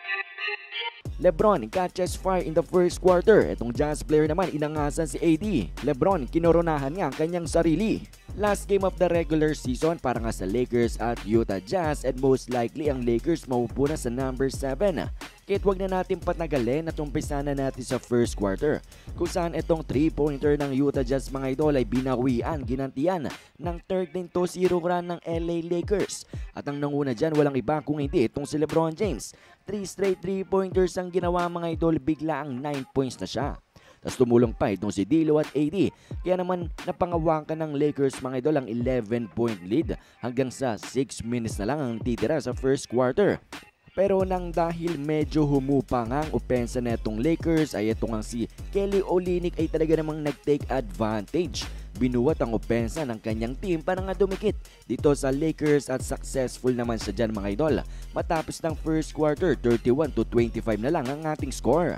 LeBron catches fire in the first quarter. Itong Jazz player naman inangasan si AD. LeBron kinoronahan nga ang kanyang sarili. Last game of the regular season para nga sa Lakers at Utah Jazz, and most likely ang Lakers mauupuna sa number 7. Kahit wag na natin patagalin at umpisa na natin sa first quarter, kung saan itong 3-pointer ng Utah Jazz mga idol ay binawian, ginantian ng 13-0 run ng LA Lakers. At ang nanguna dyan walang iba kung hindi itong si LeBron James. 3 straight 3-pointers ang ginawa mga idol, bigla ang 9 points na siya. Tapos tumulong pa itong si D'Lo at AD. Kaya naman napangawakan ng Lakers mga idol ang 11-point lead hanggang sa 6 minutes na lang ang titira sa first quarter. Pero nang dahil medyo humupa nga ang opensa na itong Lakers, ay ito nga si Kelly Olynyk ay talaga namang nag-take advantage. Binuwat ang opensa ng kanyang team para nga dumikit dito sa Lakers at successful naman siya dyan mga idol. Matapos ng first quarter, 31-25 na lang ang ating score.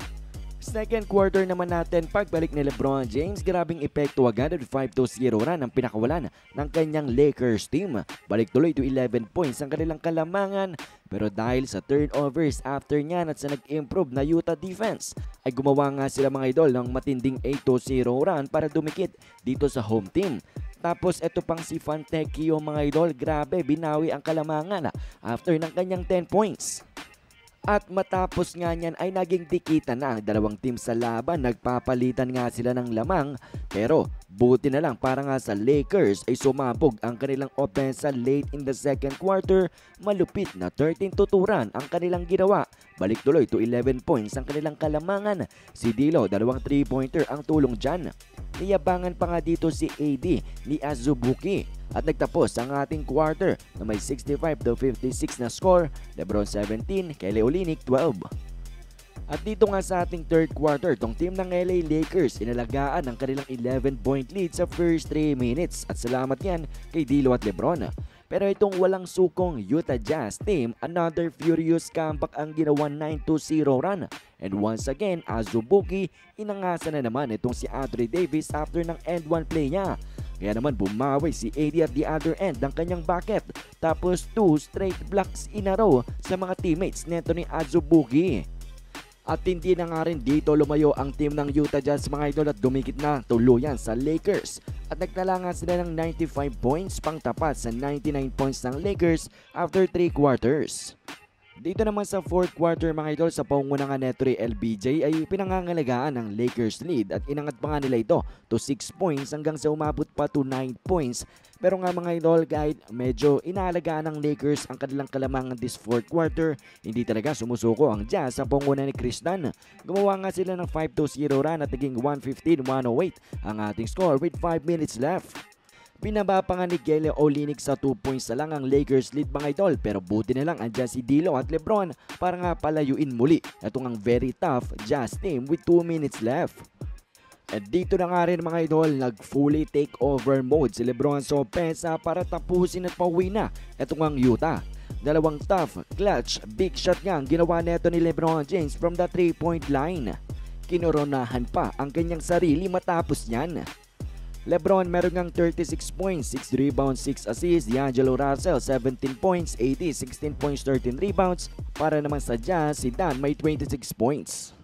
Second quarter naman natin, pagbalik ni LeBron James, grabing epekto agad at 5-0 run ang pinakawalan ng kanyang Lakers team. Balik tuloy to 11 points ang kanilang kalamangan, pero dahil sa turnovers after nyan at sa nag-improve na Utah defense, ay gumawa nga sila mga idol ng matinding 8-0 run para dumikit dito sa home team. Tapos ito pang si Fontecchio mga idol, grabe binawi ang kalamangan after ng kanyang 10 points. At matapos nga niyan ay naging dikitan na ang dalawang team sa laban. Nagpapalitan nga sila ng lamang, pero buti na lang para nga sa Lakers ay sumabog ang kanilang offense late in the second quarter. Malupit na 13-2 run ang kanilang ginawa. Balik tuloy to 11 points ang kanilang kalamangan. Si D'Lo, dalawang 3-pointer ang tulong dyan. Niyabangan pa nga dito si AD ni Azubuike. At nagtapos ang ating quarter na may 65-56 na score. LeBron 17, Kelly Olynyk 12. At dito nga sa ating third quarter, tong team ng LA Lakers inalagaan ang kanilang 11-point lead sa first 3 minutes. At salamat yan kay D'Lo at LeBron. Pero itong walang sukong Utah Jazz team, another furious comeback ang ginawa 9-0 run. And once again, Azubuike, inangasan na naman itong si Anthony Davis after ng end one play niya. Kaya naman bumawi si AD at the other end ng kanyang bucket. Tapos 2 straight blocks in a row sa mga teammates neto ni Azubuike. At hindi na nga rin dito lumayo ang team ng Utah Jazz mga idol at dumikit na tuluyan sa Lakers. At nagtala nga sila ng 95 points pang tapat sa 99 points ng Lakers after 3 quarters. Dito naman sa fourth quarter mga idol, sa pangunguna nga neto ni LBJ ay pinangangalagaan ng Lakers lead at inangat pa nga nila ito to 6 points hanggang sa umabot pa to 9 points. Pero nga mga idol, kahit medyo inaalagaan ng Lakers ang kanilang kalamangan this fourth quarter, hindi talaga sumusuko ang Jazz sa pangunguna ni Kris Dunn. Gumawa nga sila ng 5-0 run at naging 115-108 ang ating score with 5 minutes left. Pinaba pa nga ni Kelly Olynyk sa 2 points na lang ang Lakers lead mga idol, pero buti na lang andyan si D'Lo at LeBron para nga palayuin muli itong ang very tough Jazz team with 2 minutes left. At dito na nga rin mga idol, nag-fully takeover mode si LeBron sa opensa para tapusin at pauwi na itong ang Utah. Dalawang tough, clutch, big shot nga ang ginawa neto ni LeBron James from the 3-point line. Kinoronahan pa ang kanyang sarili matapos yan. LeBron meron ngang 36 points, 6 rebounds, 6 assists. D'Angelo Russell 17 points, 16 points, 13 rebounds. Para naman sa Jazz, si Dan may 26 points.